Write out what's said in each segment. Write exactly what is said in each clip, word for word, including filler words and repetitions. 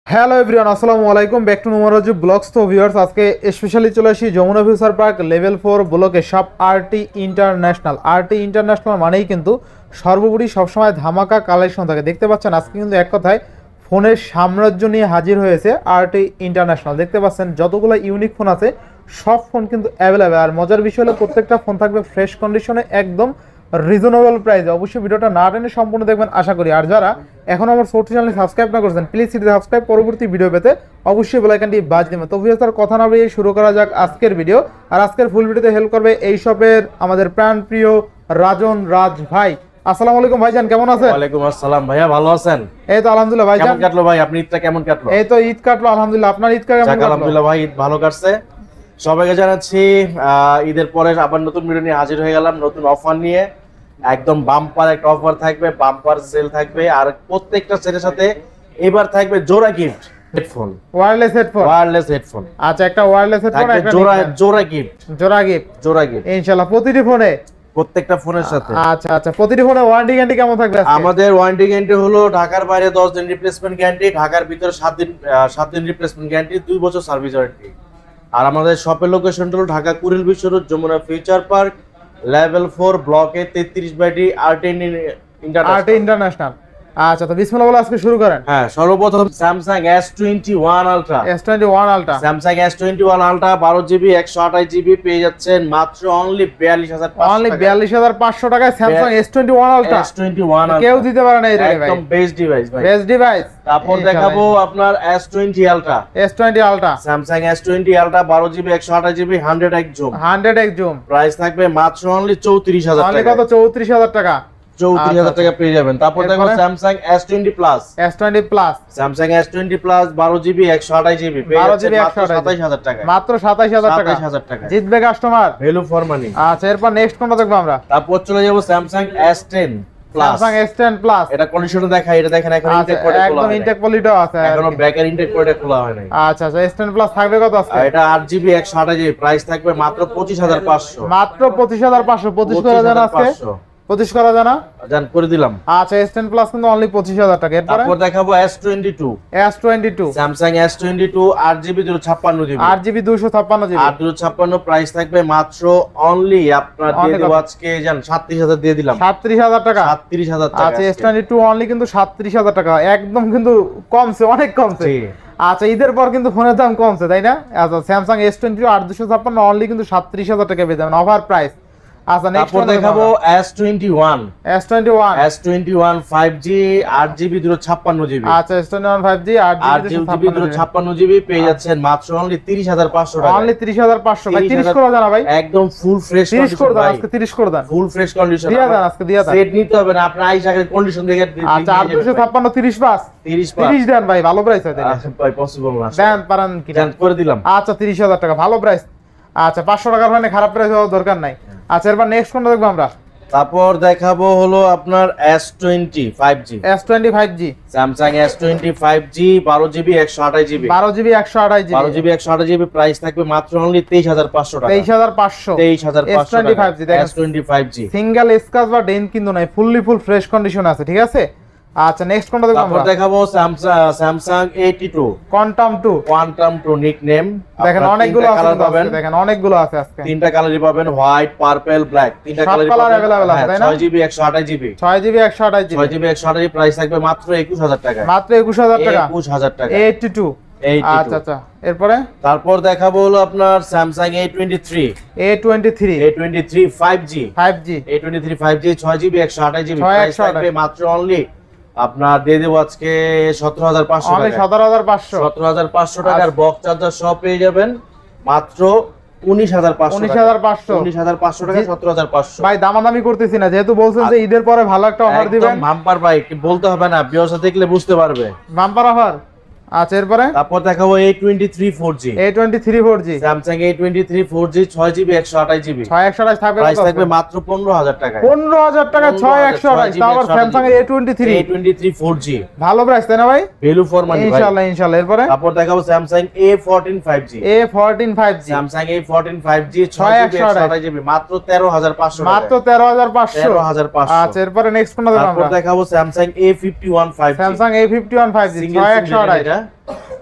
Hello everyone, আসসালামু আলাইকুম, back to নোমারাজু ব্লগস। তো ভিউয়ার্স, আজকে স্পেশালি চলে আসি Jamuna future park level four ব্লকে সব আরটি ইন্টারন্যাশনাল। আরটি ইন্টারন্যাশনাল মানেই কিন্তু সর্বোপরি সবসময় ধামাকা কালেকশন থাকে। দেখতে পাচ্ছেন আজকে কিন্তু এক কথায় ফোনের সাম্রাজ্য নিয়ে হাজির হয়েছে আরটি ইন্টারন্যাশনাল। দেখতে পাচ্ছেন যতগুলো ইউনিক ফোন আছে সব ফোন কিন্তু অ্যাভেলেবেল। আর মজার বিষয় হলো প্রত্যেকটা ফোন থাকবে ফ্রেশ কন্ডিশনে, একদম রিজনেবল প্রাইসে। অবশ্যই ভিডিওটা না টেনে সম্পূর্ণ দেখবেন আশা করি। আর যারা এখন আমার ছোট্ট চ্যানেল সাবস্ক্রাইব না করেছেন প্লিজ সিটি সাবস্ক্রাইব, পরবর্তী ভিডিও পেতে অবশ্যই বেল আইকনটি বাজ দিবেন। তো ভিউয়ার্স, আর কথা না বাড়িয়ে শুরু করা যাক আজকের ভিডিও। আর আজকের ফুল ভিডিওতে হেল্প করবে এই শপের আমাদের প্রাণ প্রিয় রাজন রাজ ভাই। আসসালামু আলাইকুম ভাইজান, কেমন আছেন? ওয়ালাইকুম আসসালাম ভাইয়া, ভালো আছেন? এই তো আলহামদুলিল্লাহ ভাইজান। কেমন কাটলো ভাই? আপনি ঈদটা কেমন কাটলো? এই তো ঈদ কাটলো আলহামদুলিল্লাহ। আপনার ঈদ কেমন কাটলো? আলহামদুলিল্লাহ ভাই, ঈদ ভালো কাটছে। সবাইকে জানাচ্ছি ঈদের পরে আবার নতুন ভিডিও নিয়ে হাজির হয়ে গেলাম, নতুন অফার নিয়ে। একদম বাম্পার একটা অফার থাকবে, বাম্পার সেল থাকবে, আর প্রত্যেকটা সেলের সাথে এবার থাকবে জোড়া gift headphone, wireless headphone. Wireless headphone, আচ্ছা, একটা ওয়্যারলেস হেডফোন, একটা জোড়া জোড়া গিফট, জোড়া গিফট, জোড়া গিফট ইনশাআল্লাহ প্রতিটি ফোনে, প্রত্যেকটা ফোনের সাথে। আচ্ছা আচ্ছা, প্রতিটি ফোনে ওয়ারেন্টি গ্যারান্টি কেমন থাকবে? আমাদের ওয়ারেন্টি গ্যারান্টি হলো ঢাকার বাইরে দশ দিন রিপ্লেসমেন্ট গ্যারান্টি, ঢাকার ভিতরে সাত দিন সাত দিন রিপ্লেসমেন্ট গ্যারান্টি, দুই বছর সার্ভিস ওয়ারেন্টি। আর আমাদের শপের লোকেশন হলো Dhaka Kuril Bishwa road, Jamuna future park level four ব্লকে তেত্রিশ বাই আরটি ইন্টারন্যাশনাল। আচ্ছা, তো বিসমিল্লাহ বলে আজকে শুরু করেন। হ্যাঁ, সর্বপ্রথম Samsung S twenty one ultra, S twenty one ultra, Samsung S twenty one ultra বারো জিবি একশো আঠাশ জিবি পেয়ে যাচ্ছেন মাত্র অনলি বিয়াল্লিশ হাজার অনলি বিয়াল্লিশ হাজার পাঁচশো টাকায় Samsung S twenty one ultra. S twenty one কেউ দিতে পারে না এই রেটে ভাই, একদম বেস্ট ডিভাইস ভাই, বেস্ট ডিভাইস। তারপর দেখাবো আপনার S twenty ultra, S twenty ultra, Samsung S twenty ultra বারো জিবি একশো আঠাশ GB hundred X zoom, hundred X zoom. Price থাকবে মাত্র অনলি চৌত্রিশ হাজার অনলি টাকা, কত? চৌত্রিশ হাজার টাকা, চৌত্রিশ হাজার টাকা পেয়ে যাবেন। তারপর দেখো Samsung S twenty plus, S twenty plus, Samsung S twenty plus বারো জিবি একশো আঠাশ জিবি বারো জিবি একশো আঠাশ, সাতাইশ হাজার টাকা, মাত্র সাতাইশ হাজার টাকা, সাতাইশ হাজার টাকা জিতবে কাস্টমার, ভ্যালু ফর মানি। আচ্ছা, এরপর নেক্সট কোনটা দেখবো আমরা? তারপর চলে যাবো Samsung S ten plus, Samsung S ten plus. এটা কন্ডিশনে দেখাই, এটা দেখেন এখন আচ্ছা, ইনটেক কোডে খোলা একদম হয় ইনটেক পলিটাও আছে, এখনো ব্যাকের ইনটেক কোডে খোলা হয় নাই। আচ্ছা আচ্ছা, এস টেন প্লাস থাকবে কত আজকে? আর এটা আট জিবি একশো আঠাশ জিবি, প্রাইস থাকবে মাত্র পঁচিশ হাজার পাঁচশো, মাত্র পঁচিশ হাজার পাঁচশো। পঁচিশ করা জানা আজকে? পঁচিশ করা জানা জান করে দিলাম। আচ্ছা, এস টেন প্লাস কিন্তু অনলি পঁচিশ হাজার টাকা। এরপরে তারপর দেখাবো S twenty two, S twenty two, Samsung S twenty two আট জিবি দুশো ছাপ্পান্ন জিবি, আট জিবি দুশো ছাপ্পান্ন জিবি, আট দুশো ছাপ্পান্ন, প্রাইস থাকবে মাত্র অনলি আপনার দিয়ে দেব আজকে জান সাতত্রিশ হাজার দিয়ে দিলাম, সাতত্রিশ হাজার টাকা, সাতত্রিশ হাজার টাকা। আচ্ছা, এস টোয়েন্টি টু অনলি কিন্তু সাতত্রিশ হাজার টাকা, একদম কিন্তু কমছে, অনেক কমছে। আচ্ছা, ঈদের পর কিন্তু ফোনের দাম কমছে, তাই না? আচ্ছা, স্যামসাং এস টোয়েন্টি টু আট দুশো ছাপ্পান্ন অনলি কিন্তু সাতত্রিশ হাজার টাকা পেয়ে যাবেন, অফার প্রাইস। আচ্ছা, নেক্সট তারপর দেখাবো S twenty one, S twenty one, S twenty one five G আট জিবি দুশো ছাপ্পান্ন জিবি, আচ্ছা, S twenty one five G আট জিবি দুশো ছাপ্পান্ন জিবি পেয়ে যাচ্ছেন মাত্র অনলি তিরিশ হাজার পাঁচশো টাকা, অনলি তিরিশ হাজার পাঁচশো। ভাই তিরিশ করে জানা ভাই, একদম ফুল ফ্রেশ তিরিশ করে দাও আজকে, তিরিশ করে দাও, ফুল ফ্রেশ কন্ডিশন দিয়া দেন আজকে, দিয়া দেন, সেট নিতে হবে না, আপনি আইসা আগে কন্ডিশন দেখে। আচ্ছা, আট দুশো ছাপ্পান্ন তিরিশ পাস, তিরিশ তিরিশ দেন ভাই, ভালো প্রাইস হয় তাহলে। আচ্ছা ভাই, পসিবল না, দেন পারেন কি? জান করে দিলাম। আচ্ছা, তিরিশ হাজার টাকা ভালো প্রাইস। আচ্ছা, পাঁচশো টাকার মানে খারাপ প্রাইস হওয়ার দরকার নাই। আচ্ছা, এরপর নেক্সট কোনটা দেখবো আমরা? তারপর দেখাবো হলো আপনার S twenty five G, S twenty five G, Samsung S twenty five G বারো জিবি একশো আঠাশ জিবি, বারো জিবি একশো আঠাশ জিবি, বারো জিবি একশো আঠাশ জিবি, প্রাইস থাকবে মাত্র অনলি তেইশ হাজার পাঁচশো টাকা, তেইশ হাজার পাঁচশো, তেইশ হাজার পাঁচশো টাকা। এস টোয়েন্টি ফাইভ জি দেখেন, S twenty five G single scratch বা ডেন্ট কিন্তু নাই, ফুললি ফুল ফ্রেশ কন্ডিশন আছে, ঠিক আছে? আচ্ছা, নেক্সট কোনটা দেখবো তারপর আমরা? দেখাবো Samsung Samsung eighty two quantum two, quantum two nickname, দেখেন অনেকগুলো আছে কালার পাবেন, দেখেন অনেকগুলো আছে আজকে, তিনটা কালারই পাবেন, হোয়াইট পার্পল ব্ল্যাক, তিনটা সব কালারই কালার পাবেন। अवेलेबल আছে, তাই না? ছয় জিবি একশো আঠাশ জিবি, ছয় জিবি একশো আঠাশ জিবি, ছয় জিবি একশো আঠাশ জিবি, প্রাইস থাকবে মাত্র একুশ হাজার টাকা, মাত্র একুশ হাজার টাকা, একুশ হাজার টাকা, এইটটি টু। আচ্ছা আচ্ছা, এরপরে তারপর দেখাবো হলো আপনার Samsung A twenty three, A twenty three, A twenty three five G, five G, A twenty three five G ছয় জিবি একশো আঠাশ জিবি, ছয় প্রাইস একশো আঠাশ, থাকবে মাত্র অনলি আপনার দিয়ে দেবো আজকে সতেরো হাজার পাঁচশো অনলি টাকা, সতেরো হাজার পাঁচশো, সতেরো হাজার পাঁচশো টাকার বক্স চার্জার সব পেয়ে যাবেন মাত্র উনিশ হাজার পাঁচশো, উনিশ হাজার পাঁচশো, উনিশ হাজার পাঁচশো টাকা, সতেরো হাজার পাঁচশো। ভাই দামাদামি করতেছি না, যেহেতু বলছেন যে ঈদের পরে ভালো একটা অফার দিবেন, বাম্পার ভাই, বলতে হবে না, বিয়সা দেখলে বুঝতে পারবে বাম্পার অফার। আচ্ছা, এরপরে তারপর দেখাবো A twenty three four G, A twenty three four G, Samsung A twenty three four G ছয় জিবি একশো আঠাশ জিবি, ছয় একশো আঠাশ থাকবে, প্রাইস থাকবে মাত্র পনেরো হাজার টাকা, পনেরো হাজার টাকা, ছয় একশো আঠাশ, তাও আবার স্যামসাং এর A twenty three, A twenty three four G, ভালো প্রাইস তাই না ভাই? ভ্যালু ফর মানি ভাই, ইনশাআল্লাহ ইনশাআল্লাহ। এরপরে তারপর দেখাবো Samsung A fourteen five G, A fourteen five G, Samsung A fourteen five G ছয় জিবি একশো আঠাশ জিবি, মাত্র তেরো হাজার পাঁচশো, মাত্র তেরো হাজার পাঁচশো, তেরো হাজার পাঁচশো। আচ্ছা, এরপরে নেক্সট কোনটা দেখব তারপর আমরা? দেখাবো Samsung A fifty one five G, Samsung A fifty one five G, ছয় একশো আঠাশ,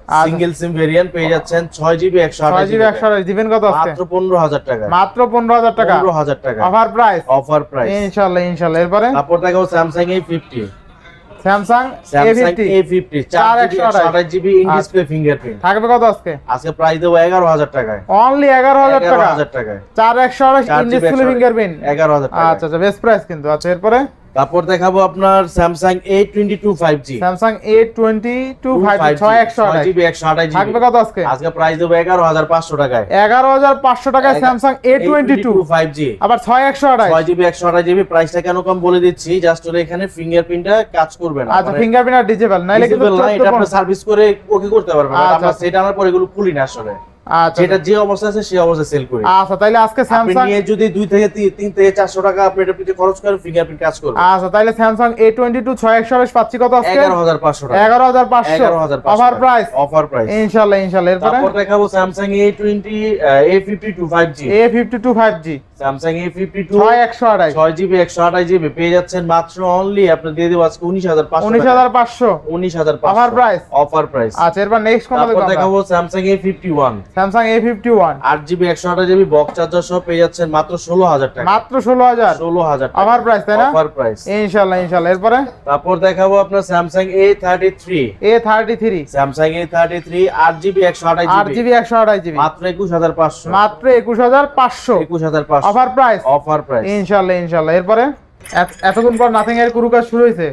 সিঙ্গেল সিম ভেরিয়েন্ট পেয়ে যাচ্ছেন ছয় জিবি একশো ছয় আঠাশ জিবি একশো আঠাশ দিবেন কত আজকে? মাত্র পনেরো হাজার টাকা। মাত্র পনেরো হাজার টাকা। পনেরো হাজার টাকা অফার প্রাইস। অফার প্রাইস ইনশাআল্লাহ ইনশাআল্লাহ। এরপরে তারপর দেখাবো Samsung A fifty. Samsung A Samsung fifty A fifty চার জিবি একশো আঠাশ জিবি ইন ডিসপ্লে ফিঙ্গারপ্রিন্ট থাকবে কত আজকে? আজকে প্রাইস দেবো এগারো হাজার টাকায়। অনলি এগারো হাজার টাকা। এগারো হাজার টাকায় চার একশো আঠাশ ইন ডিসপ্লে ফিঙ্গারপ্রিন্ট এগারো হাজার টাকা। আচ্ছা আচ্ছা বেস্ট প্রাইস কিন্তু। আচ্ছা এরপরে তারপর দেখাবো আপনার Samsung A twenty two five G. Samsung A twenty two five G ছয় একশো আঠাশ জিবি একশো আঠাশ জিবি থাকবে কত আজকে? আজকে প্রাইস দেবো এগারো হাজার পাঁচশো টাকায়। এগারো হাজার পাঁচশো টাকায় Samsung A twenty two five G আবার ছয় একশো আঠাশ ছয় জিবি একশো আঠাশ জিবি। প্রাইসটা কেন কম বলে দিচ্ছি, জাস্ট হলো এখানে ফিঙ্গারপ্রিন্টটা কাজ করবে না। আচ্ছা ফিঙ্গারপ্রিন্ট আর ডিজিটাল নাইলে কিন্তু Visible না, এটা আপনি সার্ভিস করে ওকে করতে পারবেন। আমরা সেটা আনার পর এগুলো খুলি না আসলে। আচ্ছা যেটা যে অবস্থা আছে সেই অবস্থায় সেল করি। আচ্ছা তাইলে আজকে আপনি স্যামসাং নিয়ে যদি দুই থেকে তিন থেকে চারশো টাকা আপনি এটা পিছে খরচ করেন, ফিঙ্গারপ্রিন্ট কাজ করবে। আচ্ছা তাইলে স্যামসাং এ টোয়েন্টি টু ছয় একশো আঠাশ পাচ্ছি কত আজকে? এগারো হাজার পাঁচশো টাকা। এগারো হাজার পাঁচশো অফার প্রাইস। অফার প্রাইস ইনশাআল্লাহ ইনশাআল্লাহ। এরপরে তারপর দেখাবো Samsung A twenty A fifty two five G. A fifty two five G Samsung A fifty two ছয় একশো আঠাশ ছয় জিবি একশো আঠাশ জিবি পেয়ে যাচ্ছেন মাত্র অনলি আপনি দিয়ে দেব আজকে উনিশ হাজার পাঁচশো। উনিশ হাজার পাঁচশো উনিশ হাজার পাঁচশো অফার প্রাইস। Offer price. আচ্ছা এরপর নেক্সট কোনটা তারপর দেখব? দেখাবো Samsung A fifty one. Samsung A fifty one আট জিবি একশো আঠাশ জিবি বক্স চার্জার সহ পেয়ে যাচ্ছেন মাত্র ষোলো হাজার টাকা। মাত্র ষোলো হাজার ষোলো হাজার অফার প্রাইস তাই না? অফার প্রাইস ইনশাআল্লাহ ইনশাআল্লাহ। এরপরে তারপর দেখাবো আপনার Samsung A thirty three. A thirty three Samsung A thirty three আট জিবি একশো আঠাশ আট জিবি একশো আঠাশ জিবি মাত্র একুশ হাজার পাঁচশো। মাত্র একুশ হাজার পাঁচশো একুশ হাজার পাঁচশো অফার প্রাইস। অফার প্রাইস ইনশাআল্লাহ ইনশাআল্লাহ। এরপরে এত- এতক্ষণ পর নাথিং এর কুরু কাজ শুরু হয়েছে।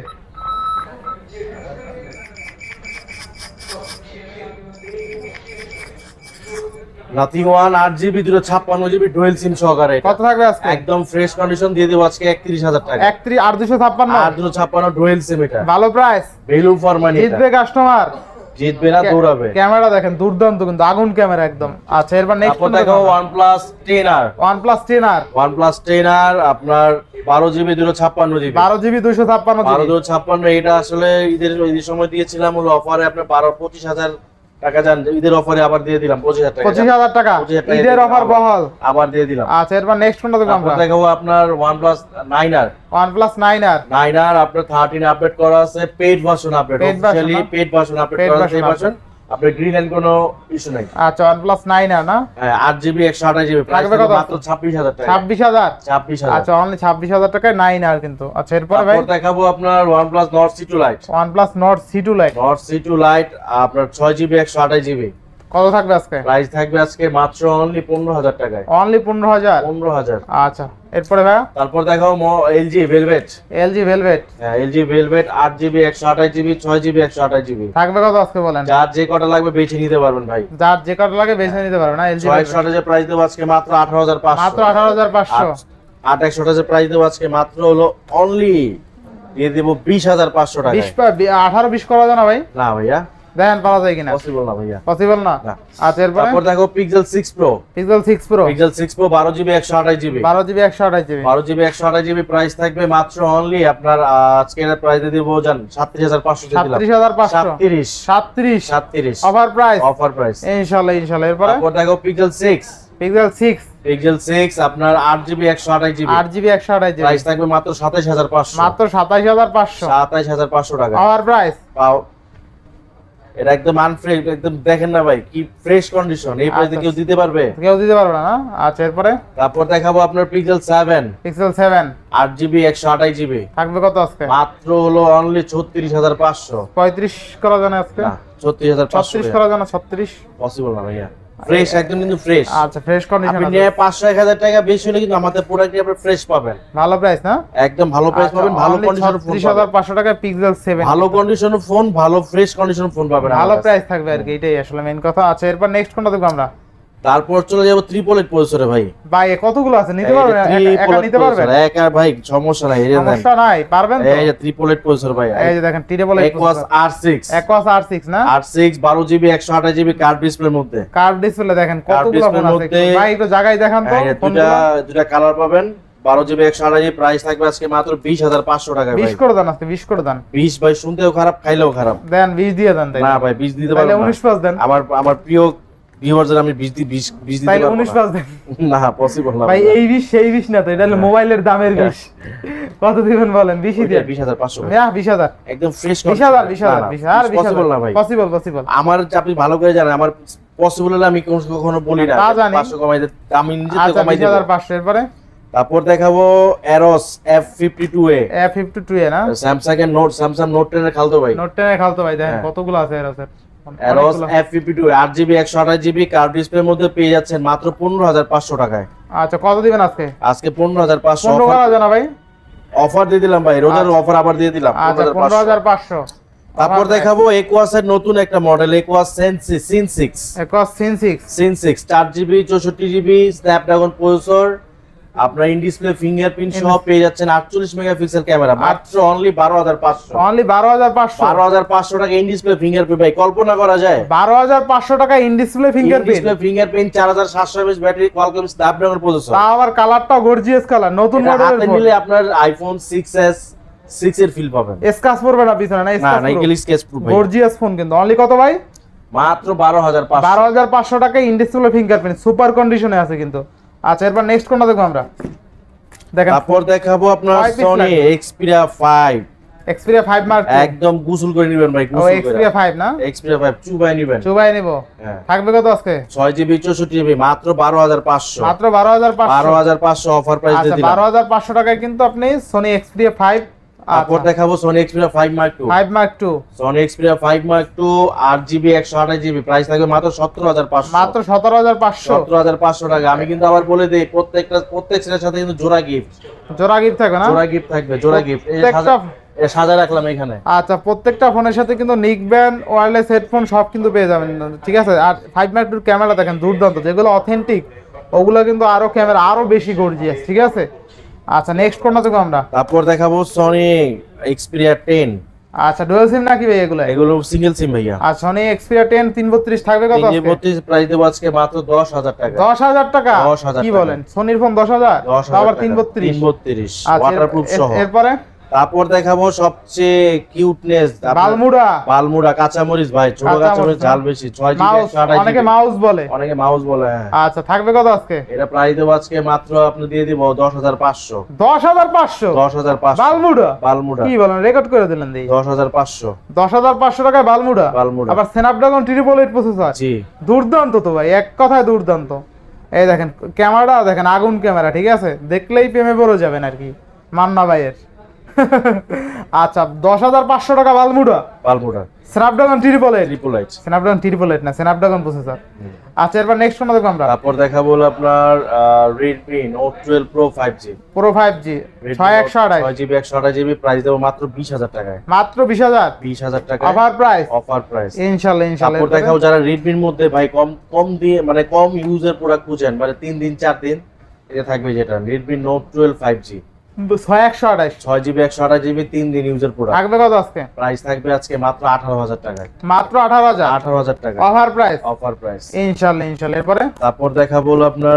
নাথিং ওয়ান আট জিবি দুশো ছাপ্পান্ন জিবি ডুয়েল সিম সহকারে কত থাকবে আজকে? একদম ফ্রেশ কন্ডিশন দিয়ে দেবো আজকে একত্রিশ হাজার টাকা। একত্রিশ আর দুশো ছাপ্পান্ন আর দুশো ছাপ্পান্ন ডুয়েল সিম এটা ভালো প্রাইস। Value for money. জিতবে কাস্টমার। জিতবে না দৌড়াবে। ক্যামেরা দেখেন দুর্দান্ত কিন্তু আগুন ক্যামেরা একদম। আচ্ছা এরপর নেক্সট তারপর দেখাবো OnePlus ten R. OnePlus ten R OnePlus ten R আপনার বারো জিবি দুশো ছাপ্পান্ন জিবি বারো জিবি দুইশো ছাপ্পান্ন বারো জিবি দুশো ছাপ্পান্ন। এটা আসলে ঈদের ঈদের সময় দিয়েছিলাম হলো অফারে আপনার বারো পঁচিশ হাজার টাকা যান, ঈদের অফারে আবার দিয়ে দিলাম পঁচিশ হাজার টাকা। পঁচিশ হাজার টাকা পঁচিশ হাজার টাকা ঈদের দিয়ে অফার দিলাম, বহাল। আবার দিয়ে দিলাম। আচ্ছা এরপর নেক্সট কোনটা দেখব তারপর আমরা? দেখাবো আপনার OnePlus nine R. OnePlus nine R nine R আপনার থার্টিন আপডেট করা আছে, paid version update, Paid version officially না? পেইড ভার্সন আপডেট Paid করা আছে। version এই ভার্সন আপনার গ্রিন এন্ড কোনো ইস্যু নাই। আচ্ছা OnePlus নাইন আর না হ্যাঁ আট জিবি একশো আঠাশ জিবি প্রাইস থাকবে কত? মাত্র ছাব্বিশ হাজার টাকা। ছাব্বিশ হাজার ছাব্বিশ হাজার। আচ্ছা অনলি ছাব্বিশ হাজার টাকায় নাইন আর কিন্তু। আচ্ছা এরপরে ভাই তারপর দেখাবো আপনার OnePlus Nord C two Lite। OnePlus Nord C two Lite Nord C two Lite আপনার ছয় জিবি একশো আঠাশ জিবি কত থাকবে আজকে? প্রাইস থাকবে আজকে মাত্র অনলি পনেরো হাজার টাকায়। অনলি পনেরো হাজার পনেরো হাজার। আচ্ছা এরপরে ভাই তারপর দেখাবো এলজি ভেলভেট। এলজি ভেলভেট হ্যাঁ এলজি ভেলভেট আট জিবি একশো আঠাশ জিবি ছয় জিবি একশো আঠাশ জিবি থাকবে কত আজকে বলেন? যার যে কটা লাগবে বেছে নিতে পারবেন ভাই। যার যে কার্ড লাগে বেছে নিতে পারবে না। এলজি ছয় একশো আঠাশের প্রাইস দেবো আজকে মাত্র আঠারো হাজার পাঁচশো। মাত্র আঠারো হাজার পাঁচশো আট একশো আঠাশের প্রাইস দেবো আজকে মাত্র হলো অনলি দিয়ে দেবো বিশ হাজার পাঁচশো টাকা। বিশ আঠারো বিশ করা যায় না ভাই? না ভাইয়া দেখেন পাওয়া যায় কিনা? পসিবল না ভাইয়া, পসিবল না। না। আচ্ছা এরপরে তারপর দেখো pixel six pro. Pixel six pro pixel six pro বারো জিবি একশো আঠাশ জিবি বারো জিবি একশো আঠাশ জিবি বারো জিবি একশো আঠাশ জিবি প্রাইস থাকবে মাত্র অনলি আপনার আজকে এর প্রাইস দিয়ে দেবো জান সাতত্রিশ হাজার পাঁচশো দিয়ে দিলাম। সাতত্রিশ হাজার পাঁচশো সাতত্রিশ সাতত্রিশ সাতত্রিশ অফার প্রাইস। অফার প্রাইস ইনশাআল্লাহ ইনশাআল্লাহ। এরপরে তারপর দেখো pixel six. Pixel six pixel six আপনার আট জিবি একশো আঠাশ জিবি আট জিবি একশো আঠাশ জিবি প্রাইস থাকবে মাত্র সাতাইশ হাজার পাঁচশো। মাত্র সাতাইশ হাজার পাঁচশো সাতাইশ হাজার পাঁচশো টাকা অফার প্রাইস। পাও। এটা একদম আনফ্রেশ, একদম দেখেন না ভাই কি ফ্রেশ কন্ডিশন, এই প্রাইসে কেউ দিতে পারবে? কেউ দিতে পারবে না। আচ্ছা এরপরে তারপর দেখাবো আপনার পিক্সেল সেভেন। পিক্সেল সেভেন আট জিবি একশো আঠাশ জিবি থাকবে কত আজকে? মাত্র হলো অনলি ছত্রিশ হাজার পাঁচশো। পঁয়ত্রিশ করা যায় না আজকে? না ছত্রিশ হাজার পাঁচশো ছত্রিশ করা যায় না? ছত্রিশ পসিবল না ভাইয়া। ফ্রেশ একদম কিন্তু ফ্রেশ। আচ্ছা ফ্রেশ কন্ডিশন আপনি নিয়ে পাঁচশো এক হাজার টাকা বেশি হলে কিন্তু আমাদের প্রোডাক্টে আপনি ফ্রেশ পাবেন। ভালো প্রাইস না? একদম ভালো প্রাইস পাবেন, ভালো কন্ডিশনের ফোন ত্রিশ হাজার পাঁচশো টাকায় পিক্সেল সেভেন ভালো কন্ডিশনের ফোন, ভালো ফ্রেশ কন্ডিশনের ফোন পাবেন। ভালো প্রাইস থাকবে আর কি, এটাই আসলে মেইন কথা। আচ্ছা এরপর নেক্সট কোনটা দেখব আমরা? তারপর চলে যাব ট্রিপল এইট প্রসেসরে ভাই। ভাই কতগুলো আছে নিতে পারবেন? একা নিতে পারবেন? একা ভাই সমস্যা নাই, এই যে সমস্যা নাই, পারবেন তো? এই যে ট্রিপল এইট প্রসেসর ভাই, এই যে দেখেন triple eight Aquos R six. Aquos R six না? আর সিক্স বারো জিবি একশো আঠাশ জিবি কার্ভ ডিসপ্লের মধ্যে। কার্ভ ডিসপ্লে দেখেন কতগুলো ফোন আছে ভাই, একটু জায়গায় দেখান তো। এই যে দুটো দুটো কালার পাবেন, বারো জিবি একশো আঠাশ জিবি প্রাইস থাকবে আজকে মাত্র বিশ হাজার পাঁচশো টাকা ভাই। বিশ করে দেন আজকে, বিশ করে দেন। বিশ ভাই শুনতেও খারাপ খাইলেও খারাপ। দেন বিশ দিয়ে দেন তাই। না ভাই বিশ দিতে তাহলে পারবো না। উনিশ পাঁচ দেন। আমার আমার প্রিয় ভিউয়ারদের আমি বিশ দি বিশ বিশ দিতে তাইলে পারবো উনিশ না। পাঁচ দেন না পসিবল না ভাই, এই বিশ সেই বিশ না তো, এটা হলো মোবাইলের দামের বিশ। কত দিবেন বলেন? বিশই দিয়ে বিশ হাজার পাঁচশো হ্যাঁ বিশ হাজার একদম ফ্রেশ বিশ হাজার বিশ হাজার বিশ হাজার বিশ পসিবল না ভাই। পসিবল পসিবল আমার যে আপনি ভালো করে জানেন আমার পসিবল হলে আমি কোনো- কখনো বলি না তা জানি। পাঁচশো কমাই দে, আমি নিজে থেকে আচ্ছা কমাই বিশ দেব। হাজার পাঁচশো। এরপরে তারপর দেখাবো Arrows F fifty two A, A fifty two A না, স্যামসাং এর নোট স্যামসাং নোট টেন এর খালতো ভাই। নোট টেন এ খালতো ভাই, দেখেন হ্যাঁ। কতগুলো আছে এর আছে এরোস এফ ফিফটি টু আট জিবি একশো আঠাশ জিবি কার্ড ডিসপ্লের মধ্যে পেয়ে যাচ্ছেন মাত্র পনেরো হাজার পাঁচশো টাকায়। আচ্ছা কত দিবেন আজকে? আজকে পনেরো হাজার পাঁচশো পনেরো হাজার জানা ভাই। অফার দিয়ে দিলাম ভাই, রোজার অফার আবার দিয়ে দিলাম আচ্ছা পনেরো হাজার পাঁচশো। তারপর দেখাবো একুয়াস এর নতুন একটা মডেল একুয়াস সেন্সি সিন সিক্স একস সিন সিক্স সিন সিক্স চার জিবি চৌষট্টি জিবি স্ন্যাপড্রাগন প্রসেসর, আপনার ইন ডিসপ্লে ফিঙ্গারপ্রিন্ট সহ পেয়ে যাচ্ছেন আটচল্লিশ মেগাপিক্সেল ক্যামেরা মাত্র অনলি বারো হাজার পাঁচশো। অনলি বারো হাজার পাঁচশো। বারো হাজার পাঁচশো টাকা ইন ডিসপ্লে ফিঙ্গারপ্রিন্ট ভাই, কল্পনা করা যায়? বারো হাজার পাঁচশো টাকা in display fingerprint, display fingerprint চার হাজার সাতশো mAh battery Qualcomm Snapdragon processor, তা আবার কালারটা গর্জিয়াস কালার, নতুন এটা মডেলের হাতে ফোন। নিলে আপনার আইফোন সিক্স এস সিক্স এর ফিল পাবেন। স্ক্র্যাচ পড়বে না পিছনে না? না স্ক্র্যাচ না এগুলি স্কেচ প্রুফ ভাই, গর্জিয়াস ফোন কিন্তু। অনলি কত ভাই? মাত্র বারো হাজার পাঁচশো। বারো হাজার পাঁচশো টাকা ইন ডিসপ্লে ফিঙ্গারপ্রিন্ট, সুপার কন্ডিশনে আছে কিন্তু। আচ্ছা এরপর নেক্সট কোনটা দেখবো আমরা? দেখেন তারপর দেখাবো আপনার কয় piece সনি লাগবে? Xperia five, Xperia five mark একদম গোসল করে নেবেন ভাই, ও গোসল করে এক্সপিরিয়া ফাইভ না, এক্সপিরিয়া ফাইভ চুবাই নেবেন। চুবাই নিব। হ্যাঁ থাকবে কত আজকে? ছয় জিবি চৌষট্টি জিবি মাত্র বারো হাজার পাঁচশো। মাত্র বারো হাজার বারো পাঁচশো। হাজার পাঁচশো অফার প্রাইস দিয়ে আচ্ছা দিলাম। বারো হাজার পাঁচশো টাকায় কিন্তু আপনি সোনি এক্সপিরিয়া ফাইভ তারপর দেখাবো Sony Xperia five mark two, five mark two Sony Xperia five mark two আট জিবি একশো আঠাশ জিবি প্রাইস থাকবে মাত্র সতেরো হাজার পাঁচশো। মাত্র সতেরো হাজার পাঁচশো। সতেরো হাজার পাঁচশো টাকা। আমি কিন্তু আবার বলে দিই প্রত্যেকটা প্রত্যেক সেটের সাথে কিন্তু জোড়া গিফট, জোড়া গিফট থাকবে না? জোড়া গিফট থাকবে, জোড়া গিফট এই প্রত্যেকটা সাজা- সাজা রাখলাম এখানে। আচ্ছা প্রত্যেকটা ফোনের সাথে কিন্তু নিক ব্যান্ড ওয়্যারলেস হেডফোন সব কিন্তু পেয়ে যাবেন, ঠিক আছে? আর ফাইভ মার্ক টুর ক্যামেরা দেখেন দুর্দান্ত, যেগুলো অথেন্টিক ওগুলো কিন্তু আরো ক্যামেরা আরো বেশি গর্জিয়াস, ঠিক আছে? আচ্ছা নেক্সট কোনটা দেখো আমরা? তারপর দেখাবো সনি এক্সপিরিয়া টেন, আচ্ছা ডুয়াল সিম নাকি ভাই এগুলো? এগুলো সিঙ্গেল সিম ভাইয়া। আর সনি এক্সপিরিয়া টেন তিন বত্রিশ থাকবে কত আজকে? বত্রিশ প্রাইস দেবো আজকে মাত্র দশ হাজার টাকা। দশ হাজার টাকা? দশ হাজার কি টাকা। বলেন, সনির ফোন দশ হাজার? দশ তাও আবার হাজার তিন টাকা, বত্রিশ? তিন বত্রিশ আচ্ছা ওয়াটারপ্রুফ এর- সহ। এরপরে তারপর দেখাবো সবচেয়ে কিউটনেস বালমুড়া বালমুড়া কাঁচামরিচ ভাই, ছোট কাঁচামরিচ, কাঁচামরিচ ঝাল বেশি, ছয় জিবি মাউস, একশো আঠাশ অনেকে জিবি, মাউস বলে, অনেকে মাউস বলে। হ্যাঁ আচ্ছা থাকবে কত আজকে? এটা প্রাইস দেবো আজকে মাত্র আপনি দিয়ে দিব দশ হাজার পাঁচশো। দশ হাজার পাঁচশো? দশ হাজার পাঁচশো বালমুড়া? বালমুড়া কি বলেন, রেকর্ড করে দিলেন দিই। দশ হাজার পাঁচশো দশ হাজার পাঁচশো টাকায় বালমুড়া? বালমুড়া। আবার স্ন্যাপড্রাগন ট্রিপল এইট প্রসেসর, জি দুর্দান্ত তো ভাই, এক কথায় দুর্দান্ত। এই দেখেন ক্যামেরাটাও দেখেন, আগুন ক্যামেরা, ঠিক আছে? দেখলেই প্রেমে পড়ে যাবেন আর কি মান্না ভাইয়ের। আচ্ছা দশ হাজার পাঁচশো টাকা বালমুড়া, বালমুড়া Snapdragon triple eight, triple eight. Snapdragon triple eight না, স্ন্যাপড্রাগন প্রসেসর। আচ্ছা এরপর নেক্সট কোনটা দেখবো আমরা? তারপর দেখাবো হলো আপনার Redmi note twelve pro five G, pro five G ছয় একশো আঠাশ, ছয় জিবি একশো আঠাশ জিবি প্রাইস দেবো মাত্র বিশ হাজার টাকায়। মাত্র বিশ হাজার? বিশ হাজার টাকা অফার প্রাইস? অফার প্রাইস ইনশাআল্লাহ ইনশাআল্লাহ। তারপর দেখাবো যারা রেডমির মধ্যে ভাই কম কম দিয়ে মানে কম ইউজের প্রোডাক্ট খুঁজেন, মানে তিন দিন চার দিন, এটা থাকবে যেটা Redmi note twelve five G, ছয় একশো আঠাশ, ছয় জিবি একশো আঠাশ জিবি তিন দিন ইউজের প্রোডাক্ট। থাকবে কত আজকে? প্রাইস থাকবে আজকে মাত্র আঠারো হাজার টাকায়। মাত্র আঠারো হাজার? আঠারো হাজার টাকা অফার প্রাইস? অফার প্রাইস ইনশাআল্লাহ ইনশাআল্লাহ। এরপরে তারপর দেখাবো হলো আপনার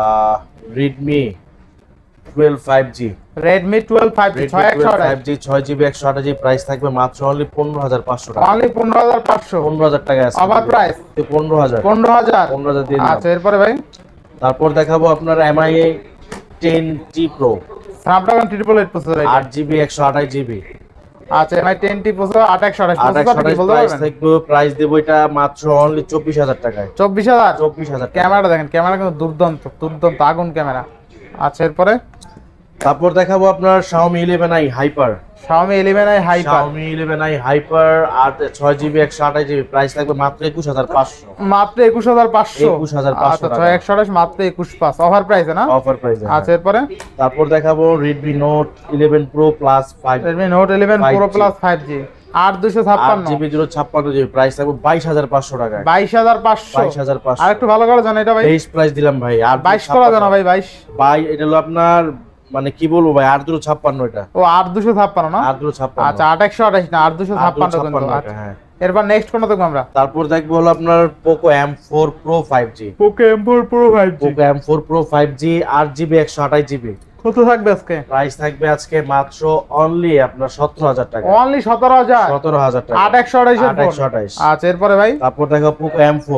Redmi twelve five G, Redmi twelve five G ছয় একশো আঠাশ, ফাইভ জি ছয় জিবি একশো আঠাশ জিবি প্রাইস থাকবে মাত্র অনলি পনেরো হাজার পাঁচশো টাকা। অনলি পনেরো হাজার পাঁচশো? পনেরো হাজার টাকা আছে অফার প্রাইস? পনেরো হাজার পনেরো হাজার? পনেরো হাজার দিয়ে দিলাম। আচ্ছা এরপরে ভাই তারপর দেখাবো আপনার Mi ten T pro Snapdragon triple eight processor, আট জিবি একশো আঠাশ জিবি, আচ্ছা এমআই টেন টি প্রসেসর আট একশো আঠাশ, আট একশো প্রসেসর কি আঠাশ বলতে প্রাইস পারবেন? থাকবে, প্রাইস দেবো এটা মাত্র অনলি চব্বিশ হাজার টাকায়। চব্বিশ হাজার? চব্বিশ হাজার টাকা। ক্যামেরাটা দেখেন, ক্যামেরা কিন্তু দুর্দান্ত দুর্দান্ত আগুন ক্যামেরা। আচ্ছা এরপরে তারপর দেখাবো আপনার Xiaomi eleven I hyper, Xiaomi eleven I hyper, Xiaomi eleven I hyper আর ছয় জিবি একশো আঠাশ জিবি প্রাইস থাকবে মাত্র একুশ হাজার পাঁচশো। মাত্র একুশ হাজার পাঁচশো? একুশ হাজার পাঁচশো আচ্ছা টাকা। ছয় একশো আঠাশ মাত্র একুশ পাঁচ, অফার প্রাইসে না? অফার প্রাইসে। আচ্ছা এরপরে তারপর দেখাবো Redmi Note eleven Pro Plus five, Redmi Note eleven five Pro G, Plus five G আট দুশো আট ছাপ্পান্ন, জিবি দুশো ছাপ্পান্ন জিবি প্রাইস থাকবে বাইশ হাজার পাঁচশো টাকায়। বাইশ হাজার পাঁচশো? বাইশ হাজার পাঁচশো। আর একটু ভালো করে জানো এটা ভাই, তেইশ প্রাইস দিলাম ভাই। আর বাইশ করা জানো ভাই? বাইশ ভাই এটা হলো আপনার মানে কি বলবো ভাই আট দুশো ছাপ্পান্ন, এটা ও আট দুশো ছাপ্পান্ন না? আট দুশো ছাপ্পান্ন। আচ্ছা আট একশো আঠাশ না, আট দুশো আট দুশো ছাপ্পান্ন কিন্তু। ছাপ্পান্ন আচ্ছা, এটা, হ্যাঁ। এরপর নেক্সট কোনটা দেখবো আমরা? তারপর দেখবো হলো আপনার Poco M four Pro five G, Poco M four Pro five G, Poco M four Pro five G আট জিবি একশো আঠাশ জিবি কত থাকবে আজকে? প্রাইস থাকবে আজকে মাত্র অনলি আপনার সতেরো হাজার টাকা। অনলি সতেরো হাজার? সতেরো হাজার টাকা। আট একশো আঠাশ? আট একশো আঠাশ। আচ্ছা এরপরে ভাই তারপর দেখো Poco M four,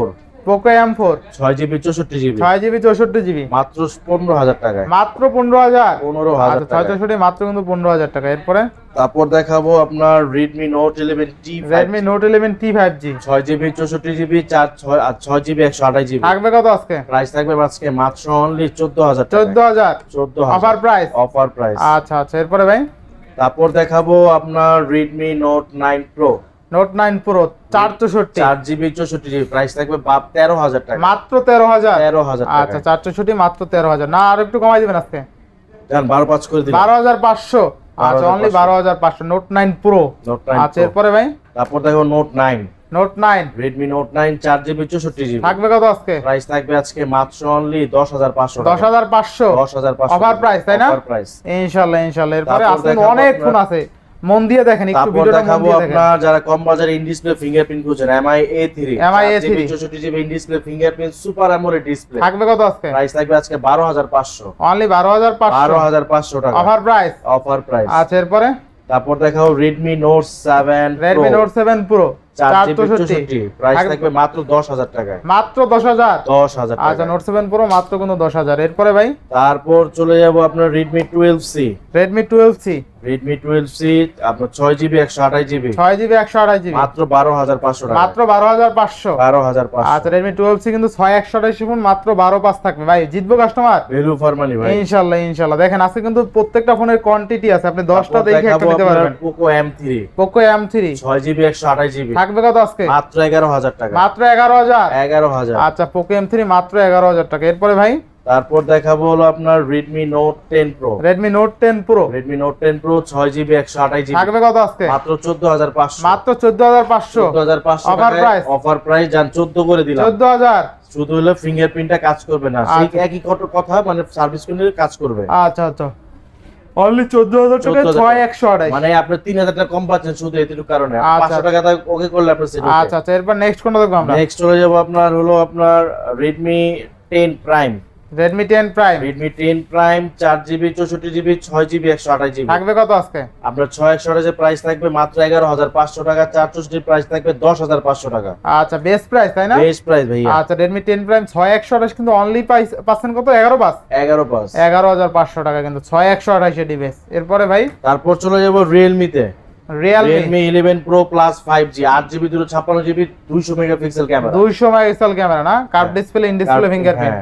Poco M four ছয় জিবি চৌষট্টি জিবি ছয় জিবি চৌষট্টি জিবি মাত্র পনেরো হাজার টাকায়। মাত্র পনেরো হাজার পনেরো হাজার আচ্ছা ছয় চৌষট্টি মাত্র কিন্তু পনেরো হাজার টাকা। এরপরে তারপর দেখাবো আপনার Redmi note eleven T Redmi note eleven T five G ছয় জিবি চৌষট্টি জিবি চার ছয় আর ছয় জিবি একশো আঠাশ জিবি থাকবে কত আজকে? প্রাইস থাকবে আজকে মাত্র অনলি চোদ্দ হাজার চোদ্দ হাজার চোদ্দ অফার প্রাইস অফার প্রাইস। আচ্ছা আচ্ছা এরপরে ভাই তারপর দেখাবো আপনার Redmi note nine pro note nine pro চার চৌষট্টি চার জিবি চৌষট্টি জিবি প্রাইস থাকবে বাপ তেরো হাজার টাকা মাত্র তেরো হাজার তেরো হাজার আচ্ছা চার চৌষট্টি মাত্র তেরো হাজার না আর একটু কমাই দিবেন আজকে জান বারো পাঁচ করে দিন বারো হাজার পাঁচশো আচ্ছা অনলি বারো হাজার পাঁচশো note nine pro note nine আচ্ছা এরপরে ভাই তারপর দেখো note nine note nine Redmi note nine চার জিবি চৌষট্টি জিবি থাকবে কত আজকে? প্রাইস থাকবে আজকে মাত্র অনলি দশ হাজার পাঁচশো দশ হাজার পাঁচশো দশ হাজার পাঁচশো অফার প্রাইস তাই না? অফার প্রাইস ইনশাআল্লাহ ইনশাআল্লাহ এরপরে তারপর আসলে দেখাবো অনেক আপনার- ফোন আছে মন দিয়ে দেখেন একটু তারপর ভিডিওটা মন দেখাবো দিয়ে দেখেন। আপনার যারা কম বাজারে ইন ডিসপ্লে ফিঙ্গারপ্রিন্ট খুঁজছেন Mi A three Mi A three চৌষট্টি GB in display fingerprint super AMOLED display থাকবে কত আজকে? প্রাইস থাকবে আজকে বারো হাজার পাঁচশো অনলি বারো হাজার পাঁচশো বারো হাজার পাঁচশো টাকা অফার প্রাইস অফার প্রাইস। আচ্ছা এরপরে তারপর দেখাও Redmi note seven Redmi note seven pro চার চার জিবি চৌষট্টি চৌষট্টি প্রাইস থাকবে মাত্র দশ হাজার টাকায় মাত্র দশ হাজার দশ হাজার আচ্ছা টাকা। নোট সেভেন প্রো মাত্র কিন্তু দশ হাজার। এরপরে ভাই তারপর চলে যাব আপনার Redmi twelve C Redmi twelve C Redmi twelve C আপনার ছয় জিবি একশো আঠাশ জিবি ছয় জিবি একশো আঠাশ জিবি মাত্র বারো হাজার পাঁচশো টাকা মাত্র বারো হাজার পাঁচশো বারো হাজার পাঁচশো আচ্ছা রেডমি টুয়েলভ সি কিন্তু ছয় একশো আঠাশ ফোন মাত্র বারো পাঁচ থাকবে ভাই জিতবো কাস্টমার ভ্যালু ফর মানি ভাই। ইনশাআল্লাহ ইনশাআল্লাহ দেখেন আজকে কিন্তু প্রত্যেকটা ফোনের কোয়ান্টিটি আছে আপনি দশটা তারপর দেখে একটা দেখাবো নিতে আপনার পারবেন। Poco M three Poco M three ছয় জিবি একশো আঠাশ জিবি থাকবে কত আজকে? মাত্র এগারো হাজার টাকা মাত্র এগারো হাজার এগারো হাজার। আচ্ছা পোকো এম থ্রি মাত্র এগারো হাজার টাকা। এরপরে ভাই তারপর দেখাবো হলো আপনার Redmi note ten pro Redmi note ten pro Redmi note ten pro ছয় জিবি একশো আঠাশ জিবি থাকবে কত আজকে? মাত্র চোদ্দ হাজার পাঁচশো মাত্র চোদ্দ হাজার পাঁচশো চোদ্দ হাজার পাঁচশো অফার প্রাইস অফার প্রাইস যান চোদ্দ করে দিলাম চোদ্দ হাজার শুধু হলো ফিঙ্গারপ্রিন্টটা কাজ করবে না সেই আচ্ছা। একই কত- কথা মানে সার্ভিস কোডের কাজ করবে আচ্ছা আচ্ছা অনলি চোদ্দ হাজার টাকা চোদ্দ হাজার ছয় একশো আঠাশ মানে আপনি তিন হাজার টাকা কম পাচ্ছেন শুধু এটুকু কারণে আচ্ছা। পাঁচশো টাকা তাই ওকে করলে আপনার সেট আচ্ছা আচ্ছা এরপর নেক্সট কোনটা দেখবো আমরা? নেক্সট চলে যাবো আপনার হলো আপনার Redmi ten prime Redmi ten prime Redmi ten prime চার জিবি চৌষট্টি জিবি ছয় জিবি একশো আঠাশ জিবি থাকবে কত আজকে? আপনার ছয় একশো আঠাশের প্রাইস থাকবে মাত্র এগারো হাজার পাঁচশো টাকা চার চৌষট্টির প্রাইস থাকবে দশ হাজার পাঁচশো টাকা আচ্ছা বেস্ট প্রাইস তাই না? বেস্ট প্রাইস ভাইয়া আচ্ছা রেডমি টেন প্রাইম ছয় একশো আঠাশ কিন্তু অনলি পাচ্ছেন কত? এগারো পাঁচ এগারো পাঁচ এগারো হাজার পাঁচশো টাকা কিন্তু ছয় একশো আঠাশে ডিভাইস। এরপরে ভাই তারপর চলে যাবো রিয়েলমিতে Realme Realme eleven pro plus five G আট জিবি দুশো ছাপ্পান্ন জিবি দুইশো মেগাপিক্সেল ক্যামেরা দুইশো মেগাপিক্সেল ক্যামেরা না curve display in display fingerprint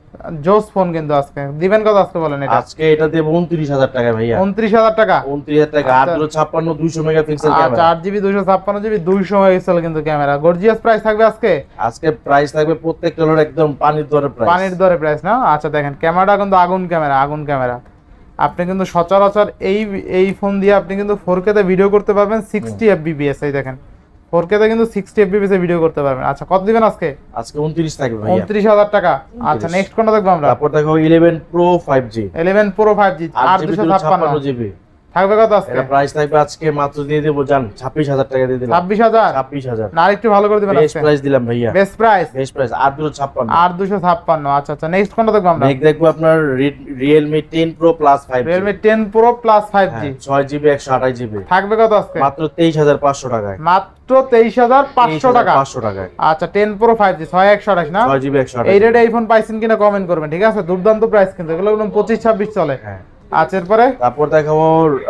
জোস ফোন কিন্তু আজকে দিবেন কত আজকে বলেন এটা? আজকে এটা দেবো উনত্রিশ হাজার টাকা ভাইয়া উনত্রিশ হাজার টাকা উনত্রিশ হাজার টাকা আট দুশো ছাপ্পান্ন দুইশো মেগাপিক্সেল আচ্ছা ক্যামেরা আট জিবি দুইশো ছাপ্পান্ন জিবি দুইশো মেগাপিক্সেল কিন্তু ক্যামেরা। গর্জিয়াস প্রাইস থাকবে আজকে আজকে প্রাইস থাকবে প্রত্যেকটা হলো একদম পানির দরে প্রাইস পানির দরে প্রাইস না? আচ্ছা দেখেন ক্যামেরাটা কিন্তু আগুন ক্যামেরা আগুন ক্যামেরা আপনি কিন্তু সচরাচর এই এই ফোন দিয়ে আপনি কিন্তু ফোর কে তে ভিডিও করতে পারবেন সিক্সটি এফপিএস এই দেখেন ফোর কে তে কিন্তু সিক্সটি এফপিএস এ ভিডিও করতে পারবেন। আচ্ছা কত দিবেন আজকে? আজকে উনত্রিশ থাকবে ভাইয়া উনত্রিশ হাজার টাকা। আচ্ছা নেক্সট কোনটা দেখবো আমরা? তারপর দেখো eleven pro five G eleven pro five G আট আর জিবি দুশো দুশো ছাপ্পান্ন ছাপ্পান্ন জিবি থাকবে কত আজকে? এটা প্রাইস থাকবে আজকে মাত্র দিয়ে দেবো জান ছাব্বিশ হাজার টাকা দিয়ে দিলাম ছাব্বিশ হাজার ছাব্বিশ হাজার না আরেকটু ভালো করে দিবেন বেস্ট আজকে? প্রাইস দিলাম ভাইয়া বেস্ট প্রাইস বেস্ট প্রাইস আট দুশো ছাপ্পান্ন আর দুশো ছাপ্পান্ন। আচ্ছা আচ্ছা নেক্সট কোনটা দেখবো আমরা? নেক্সট দেখবো আপনার Realme ten pro plus five Realme ten pro plus five G ছয় জিবি একশো আঠাশ জিবি থাকবে কত আজকে? মাত্র তেইশ হাজার পাঁচশো টাকায় মাত্র তেইশ হাজার পাঁচশো টাকা। পাঁচশো টাকায় আচ্ছা টেন প্রো ফাইভ জি ছয় একশো আঠাশ না? ছয় জিবি একশো আঠাশ এই রেটে এই ফোন পাইছেন কিনা কমেন্ট করবেন ঠিক আছে? দুর্দান্ত প্রাইস কিন্তু এগুলো একদম পঁচিশ ছাব্বিশ চলে। হ্যাঁ আচ্ছা এরপরে তারপর দেখাবো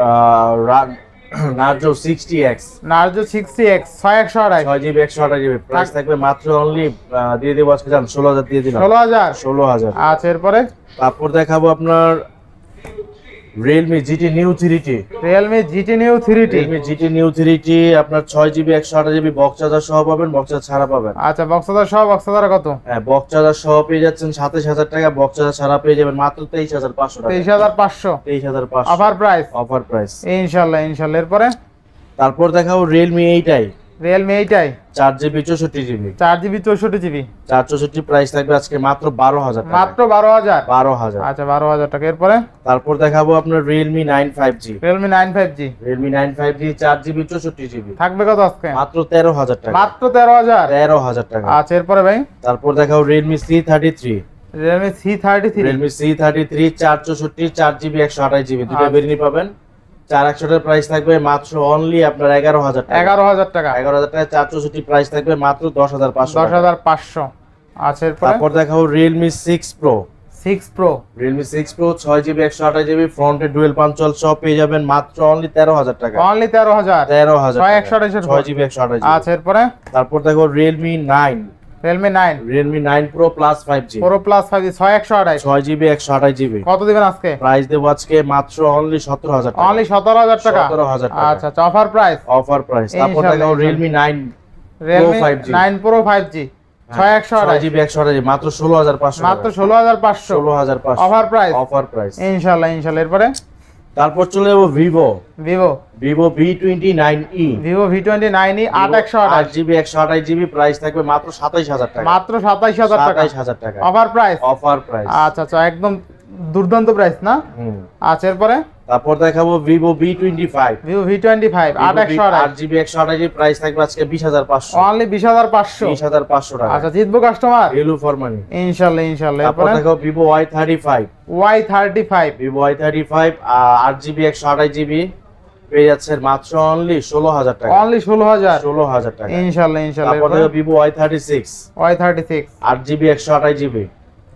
Narzo sixty X Narzo sixty X ছয় একশো আঠাশ ছয় জিবি একশো আঠাশ জিবি প্রাইস থাকবে মাত্র অনলি দিয়ে দেবো আজকে জান ষোলো হাজার দিয়ে দিলাম ষোলো হাজার ষোলো হাজার। আচ্ছা এরপরে তারপর দেখাবো আপনার Realme GT new three T Realme GT new three T Realme GT new three T আপনার ছয় জিবি একশো আঠাশ জিবি বক্স চার্জার সহ পাবেন বক্স চার্জার ছাড়া পাবেন। আচ্ছা বক্সাদার সহ বক্সাদার কত? হ্যাঁ বক্স চার্জার সহ পেয়ে যাচ্ছেন সাতাশ হাজার টাকা বক্স চার্জার ছাড়া পেয়ে যাবেন মাত্র তেইশ হাজার পাঁচশো টাকা তেইশ হাজার পাঁচশো তেইশ হাজার পাঁচশো অফার প্রাইস অফার প্রাইস। ইনশাল্লাহ ইনশাল্লাহ। এরপরে তারপর দেখাবো রিয়েলমি এইটাই রিয়েলমি এইটাই চার জিবি চৌষট্টি জিবি চার জিবি চৌষট্টি জিবি চার চৌষট্টি প্রাইস থাকবে আজকে মাত্র বারো হাজার মাত্র বারো হাজার বারো হাজার। আচ্ছা বারো হাজার টাকা। এরপরে তারপর দেখাবো আপনার Realme nine five G Realme nine five G Realme nine five G চার জিবি চৌষট্টি জিবি থাকবে কত আজকে? মাত্র তেরো হাজার টাকা মাত্র তেরো হাজার তেরো হাজার টাকা। আচ্ছা এরপরে ভাই তারপর দেখাবো Realme C thirty three Realme C thirty three Realme C thirty three চার চৌষট্টি চার জিবি একশো আঠাশ জিবি দুটো আচ্ছা। বেরিয়ে পাবেন চার একশোটার প্রাইস থাকবে মাত্র অনলি আপনার এগারো হাজার টাকা এগারো হাজার টাকা এগারো হাজার টাকা চার চৌষট্টি প্রাইস থাকবে মাত্র দশ হাজার পাঁচশো দশ হাজার পাঁচশো। আচ্ছা এরপরে তারপর দেখাবো Realme six Pro six Pro Realme six Pro ছয় জিবি একশো আঠাশ জিবি ফ্রন্টে ডুয়াল পাঞ্চুয়াল সব পেয়ে যাবেন মাত্র অনলি তেরো হাজার টাকা অনলি তেরো হাজার তেরো হাজার ছয় একশো আঠাশ ছয় জিবি একশো আঠাশ জিবি আচ্ছা এরপরে তারপর দেখো Realme nine Realme nine Realme nine Pro Plus five G Pro Plus five G ছয় একশো আঠাশ ছয় জিবি একশো আঠাশ জিবি কত দিবেন আজকে প্রাইস দেবো আজকে মাত্র অনলি সতেরো হাজার টাকা অনলি সতেরো হাজার টাকা সতেরো হাজার টাকা আচ্ছা আচ্ছা অফার প্রাইস অফার প্রাইস তারপর ইনশাআল্লাহ, দেখো ইনশাআল্লাহ। Realme nine Realme five G nine Pro five G ছয় একশো ছয় আঠাশ জিবি একশো আঠাশ জিবি মাত্র ষোলো হাজার পাঁচশো মাত্র ষোলো হাজার পাঁচশো ষোলো হাজার পাঁচশো অফার প্রাইস অফার প্রাইস ইনশাআল্লাহ ইনশাআল্লাহ এরপরে তারপর চলে যাবো Vivo Vivo Vivo V twenty nine E Vivo V twenty nine E আট একশো আট আঠাশ জিবি একশো আঠাশ জিবি প্রাইস থাকবে মাত্র সাতাইশ হাজার টাকা মাত্র সাতাইশ হাজার টাকা সাতাইশ হাজার টাকা অফার প্রাইস অফার প্রাইস আচ্ছা আচ্ছা একদম দুর্দান্ত প্রাইস না হুম আচ্ছা এরপরে তারপর দেখাবো Vivo V twenty five Vivo V twenty five আট একশো আট আঠাশ জিবি একশো আঠাশ জিবি প্রাইস থাকবে আজকে বিশ হাজার পাঁচশো অনলি বিশ হাজার পাঁচশো বিশ হাজার পাঁচশো টাকা আচ্ছা জিতবো কাস্টমার ভ্যালু ফর মানি ইনশাআল্লাহ ইনশাআল্লাহ তারপর এরপরে দেখো Vivo Y thirty five Y thirty five Vivo Y thirty five আট জিবি একশো আঠাশ জিবি পেয়ে যাচ্ছে মাত্র অনলি ষোলো হাজার টাকা অনলি ষোলো হাজার ষোলো হাজার টাকা ইনশাআল্লাহ ইনশাআল্লাহ তারপর দেখো Vivo Y thirty six Y thirty six আট জিবি একশো আঠাশ জিবি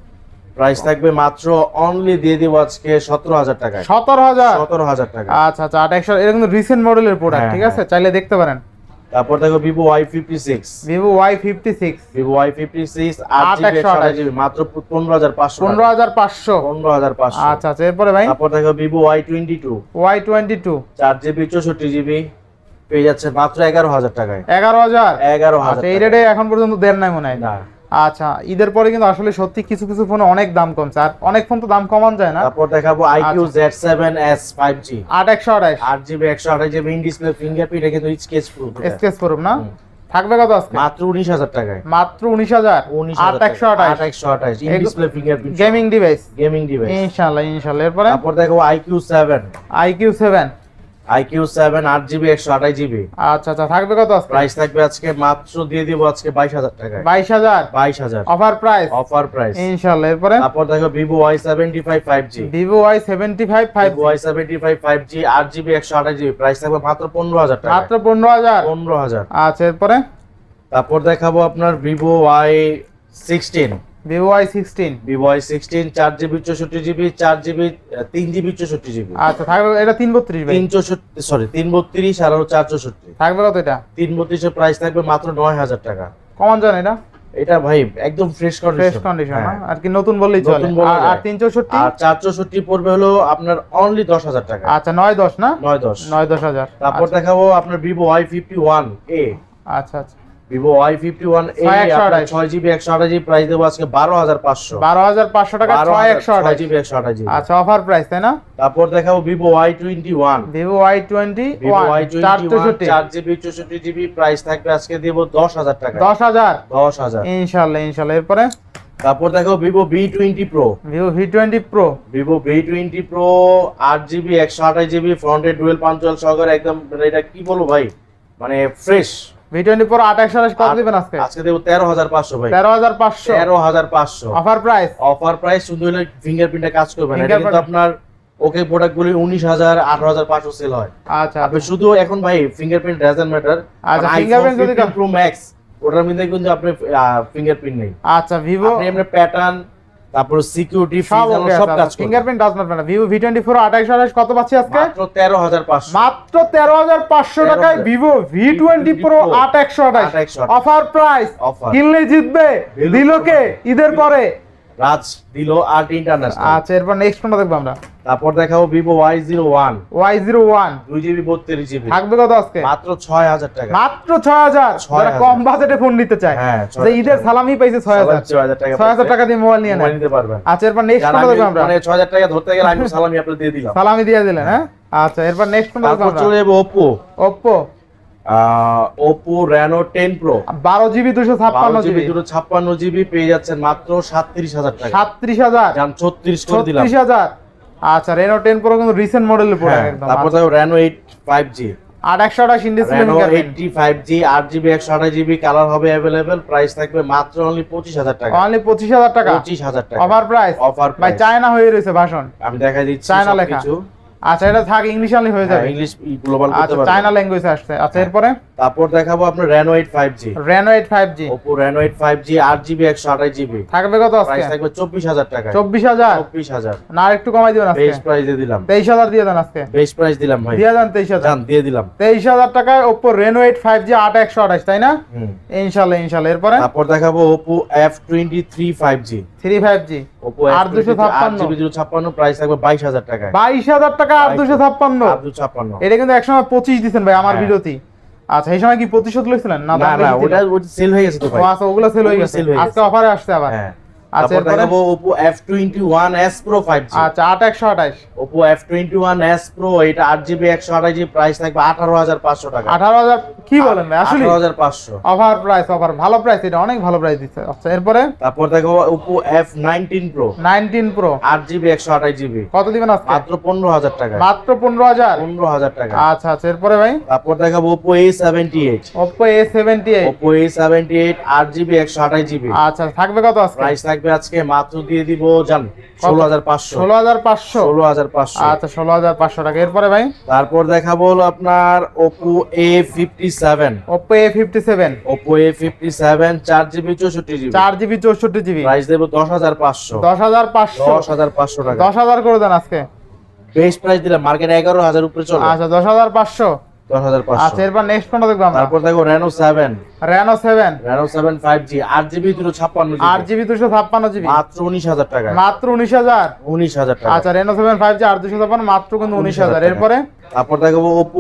প্রাইস থাকবে মাত্র অনলি দিয়ে দিব আজকে সতেরো হাজার টাকা সতেরো হাজার সতেরো হাজার টাকা আচ্ছা আচ্ছা আট একশো এটা কিন্তু রিসেন্ট মডেলের প্রোডাক্ট হ্যাঁ, ঠিক আছে চাইলে দেখতে পারেন তারপর দেখো Vivo Y fifty six Vivo Y fifty six Vivo Y fifty six আট জিবি একশো আঠাশ জিবি মাত্র পনেরো হাজার পাঁচশো পনেরো হাজার পাঁচশো পনেরো হাজার পাঁচশো আচ্ছা আচ্ছা এরপরে ভাই তারপর দেখো Vivo Y twenty two Y twenty two চার জিবি চৌষট্টি জিবি পেয়ে যাচ্ছে মাত্র এগারো হাজার টাকায় এগারো হাজার এগারো হাজার আচ্ছা এই রেটে এখন পর্যন্ত দেন নাই মনে হয় না আচ্ছা ঈদের পরে কিন্তু আসলে সত্যি কিছু কিছু ফোনে অনেক দাম কমছে আর অনেক ফোন তো দাম কমান যায় না তারপর দেখাবো iQOO Z seven S five G আট একশো আঠাশ আট জিবি একশো আঠাশ জিবি ইন ডিসপ্লে ফিঙ্গারপ্রিন্ট এটা কিন্তু স্কেচ প্রুফ স্কেচ প্রুফ না থাকবে কত আজকে মাত্র উনিশ হাজার টাকায় মাত্র উনিশ হাজার উনিশ আট একশো আঠাশ আট একশো আঠাশ in display fingerprint gaming device gaming device ইনশাআল্লাহ ইনশাআল্লাহ এরপরে তারপর দেখো iQOO seven iQOO seven iQOO seven আট জিবি একশো আঠাশ জিবি আচ্ছা আচ্ছা থাকবে কত আজকে প্রাইস থাকবে আজকে মাত্র দিয়ে দিব আজকে বাইশ হাজার টাকায় বাইশ হাজার বাইশ হাজার অফার প্রাইস অফার প্রাইস ইনশাআল্লাহ এরপরে তারপর দেখো Vivo Y seventy five five G Vivo Y seventy five five Vivo Y seventy five five G আট জিবি একশো আঠাশ জিবি প্রাইস থাকবে মাত্র পনেরো হাজার টাকা মাত্র পনেরো হাজার পনেরো হাজার আচ্ছা এরপরে তারপর দেখাবো আপনার Vivo Y sixteen Vivo Y sixteen Vivo Y sixteen চার জিবি চৌষট্টি জিবি চার জিবি তিন জিবি চৌষট্টি জিবি আচ্ছা থাকবে এটা তিন বত্রিশ ভাই তিন চৌষট্টি সরি তিন বত্রিশ আর চার চৌষট্টি থাকবে কত এটা তিন বত্রিশের প্রাইস থাকবে মাত্র নয় হাজার টাকা কমান জান এটা এটা ভাই একদম ফ্রেশ কন্ডিশন ফ্রেশ কন্ডিশন আর কি নতুন বললেই চলে নতুন বলা আর- আর যায়। তিন চৌষট্টি আর চার চৌষট্টি পড়বে হলো আপনার অনলি দশ হাজার টাকা আচ্ছা নয় দশ না নয় দশ নয় দশ হাজার তারপর দেখাবো আপনার Vivo Y fifty one A আচ্ছা আচ্ছা Vivo Y fifty one A ছয় একশো আঠাশ। ছয় জিবি একশো আঠাশ জিবি প্রাইস দেবো আজকে বারো হাজার পাঁচশো বারো হাজার পাঁচশো টাকা ছয় একশো ছয় আঠাশ জিবি একশো আঠাশ জিবি আচ্ছা অফার প্রাইস তাই না তারপর দেখাবো Vivo Y twenty one Vivo Y twenty Vivo one Y চার টোয়েন্টি ওয়ান চৌষট্টি চার জিবি চৌষট্টি জিবি প্রাইস থাকবে আজকে দেবো দশ হাজার টাকা দশ হাজার দশ হাজার ইনশাআল্লাহ ইনশাআল্লাহ এরপরে তারপর দেখো Vivo V twenty pro Vivo V twenty pro Vivo V twenty pro আট জিবি একশো আঠাশ জিবি ফ্রন্টে ডুয়েল পাঞ্চুয়াল সহকারে একদম মানে এটা কি বলবো ভাই মানে ফ্রেশ ভি টোয়েন্টি প্রো আট একশো আঠাশ কত দিবেন আজকে আজকে দেবো তেরো হাজার পাঁচশো ভাই তেরো হাজার পাঁচশো তেরো হাজার পাঁচশো অফার প্রাইস অফার প্রাইস শুধু হলে ফিঙ্গারপ্রিন্টে কাজ করবে না এটা Fingerprint- কিন্তু আপনার ওকে প্রোডাক্ট গুলি উনিশ হাজার আঠারো হাজার পাঁচশো সেল হয় আচ্ছা আপনি শুধু এখন ভাই ফিঙ্গারপ্রিন্ট ডাজন্ট ম্যাটার আচ্ছা, fingerprint যদি কা- প্রো ম্যাক্স ওটার মধ্যে কিন্তু আপনি ফিঙ্গারপ্রিন্ট নেই আচ্ছা ভিভো আপনি এমনি প্যাটার্ন তারপর সিকিউরিটি সব সব কাজ করবে fingerprint does not matter Vivo V twenty four আট একশো আঠাশ কত পাচ্ছি আজকে মাত্র তেরো হাজার পাঁচশো মাত্র তেরো হাজার পাঁচশো টাকায় ভিভো ভি টোয়েন্টি প্রো আট একশো আঠাশ আট একশো আঠাশ। Offer price Offer। কিনলে জিতবে দিল দিল কে কোথায়? ঈদের পরে রাজ দিল আর্ট ইন্টারন্যাশনাল আচ্ছা এরপর নেক্সট কোনটা দেখবো আমরা তারপর দেখাবো Vivo Y zero one Y zero one দুই জিবি বত্রিশ জিবি থাকবে কত আজকে মাত্র ছয় হাজার টাকা মাত্র ছয় হাজার ছয় যারা হাজার। কম বাজেটে ফোন নিতে চায় হ্যাঁ, ছয় যে হাজার ঈদের টাকা। সালামি পাইছে ছয় হাজার ছয় হাজার টাকা ছয় হাজার টাকা দিয়ে মোবাইল নিয়ে মোবাইল নেন নিতে পারবেন আচ্ছা এরপর নেক্সট যারা কোনটা আমি দেখবো আমরা মানে ছয় হাজার টাকা ধরতে গেলে আমি সালামি আপনাদের দিয়ে দিলাম সালামি দিয়ে দিলেন হ্যাঁ আচ্ছা এরপর নেক্সট কোনটা দেখবো তারপর আমরা চলে যাবো Oppo Oppo Oppo Reno ten Pro বারো জিবি দুশো ছাপ্পান্ন বারো জিবি জিবি দুশো ছাপ্পান্ন জিবি পেয়ে যাচ্ছেন মাত্র সাতত্রিশ হাজার টাকা সাতত্রিশ হাজার যান ছত্রিশ করে দিলাম ছত্রিশ হাজার আচ্ছা রেনো টেন প্রো কিন্তু রিসেন্ট মডেলের প্রোডাক্ট হ্যাঁ, একদম তারপর দেখো Reno এইট ফাইভ জি আট একশো আঠাশ in display Reno fingerprint eighty five G আট জিবি একশো আঠাশ জিবি কালার হবে অ্যাভেলেবেল প্রাইস থাকবে মাত্র অনলি পঁচিশ হাজার টাকা অনলি পঁচিশ হাজার টাকা পঁচিশ হাজার টাকা অফার প্রাইস অফার ভাই চায়না হয়ে রয়েছে ভাষণ আমি দেখা দিচ্ছি চায়না লেখা। সবকিছু আচ্ছা এটা থাক ইংলিশ অনলি হয়ে যাবে, ইংলিশ গ্লোবাল করতে আচ্ছা পারবেন। চায়না ল্যাঙ্গুয়েজে আসছে। আচ্ছা এরপরে তারপর দেখাবো আপনার Reno eight five G, Reno eight five G, Oppo Reno eight five G আট জিবি একশো আঠাশ জিবি, থাকবে কত আজকে? প্রাইস থাকবে চব্বিশ হাজার টাকা। চব্বিশ হাজার চব্বিশ হাজার না আর একটু কমাই দিবেন আজকে? বেস্ট প্রাইস দিয়ে দিলাম। তেইশ হাজার দিয়ে দেন আজকে, বেস্ট প্রাইস দিলাম ভাই, দিয়ে দেন তেইশ হাজার, জান দিয়ে দিলাম। তেইশ হাজার টাকায় Oppo Reno eight five G আট একশো আঠাশ, তাই না? হুম। ইনশাআল্লাহ ইনশাআল্লাহ। এরপরে তারপর দেখাবো Oppo F twenty three five G, three five G Oppo আট দুশো ছাপ্পান্ন, আট জিবি দুশো ছাপ্পান্ন, প্রাইস থাকবে বাইশ হাজার টাকা। বাইশ হাজার টাকা আট দুশো ছাপ্পান্ন, আট দুশো ছাপ্পান্ন। এটা কিন্তু একসময় পঁচিশ দিচ্ছেন ভাই আমার হ্যাঁ। ভিডিওতে। আচ্ছা এই সময় কি প্রতিশোধ লইছিলেন না? না দাম না বেশি ছিল? ওটা ওটা সেল হয়ে গেছে তো ভাই। ও আচ্ছা ওগুলো সেল হয়ে ওগুলো গেছে, sell হয়ে আজকে গেছে। অফারে আসছে আবার। হ্যাঁ। আচ্ছা তারপর এরপরে দেখাবো Oppo F twenty one S Pro five G, আচ্ছা আট একশো আঠাশ, Oppo F twenty one S Pro, এটা আট জিবি একশো আঠাশ জিবি, প্রাইস থাকবে আঠারো হাজার পাঁচশো টাকা। আঠারো হাজার কি বলেন ভাই? আসলে আঠারো হাজার পাঁচশো অফার প্রাইস, অফার ভালো প্রাইস, এটা অনেক ভালো প্রাইস দিচ্ছে। আচ্ছা এরপরে তারপর দেখাবো Oppo F nineteen Pro nineteen pro আট জিবি একশো আঠাশ জিবি, কত দিবেন আজকে? মাত্র পনেরো হাজার টাকা। মাত্র পনেরো হাজার, পনেরো হাজার টাকা। আচ্ছা আচ্ছা এরপরে ভাই তারপর দেখাবো Oppo A seventy eight, Oppo A seventy eight, Oppo A seventy eight আট জিবি একশো আঠাশ জিবি, আচ্ছা থাকবে কত আজকে? প্রাইস থাকবে আজকে মাত্র দিয়ে দিব জান ষোলো হাজার পাঁচশো। ষোলো হাজার পাঁচশো, ষোলো হাজার পাঁচশো। আচ্ছা ষোলো হাজার পাঁচশো টাকা। এরপরে ভাই তারপর দেখাবো হলো আপনার Oppo A fifty seven, Oppo A fifty seven, Oppo A fifty seven চার জিবি চৌষট্টি জিবি, চার জিবি চৌষট্টি জিবি, প্রাইস দেবো দশ হাজার পাঁচশো। দশ হাজার পাঁচশো, দশ হাজার পাঁচশো টাকা। দশ হাজার করে দেন আজকে। বেস্ট প্রাইস দিলাম, মার্কেট এগারো হাজার উপরে চলে। আচ্ছা দশ হাজার পাঁচশো, দশ হাজার আচ্ছা পাঁচশো। এরপর নেক্সট কোনটা দেখবো আমরা? তারপর দেখো Reno seven, Reno seven, Reno seven five G আট জিবি দুশো ছাপ্পান্ন আট জিবি, জিবি দুশো ছাপ্পান্ন জিবি, মাত্র উনিশ হাজার টাকা। মাত্র উনিশ হাজার, উনিশ হাজার টাকা। আচ্ছা Reno সেভেন ফাইভ জি আট দুশো ছাপ্পান্ন মাত্র কিন্তু উনিশ হাজার। টাকা। এরপরে তারপর দেখাবো Oppo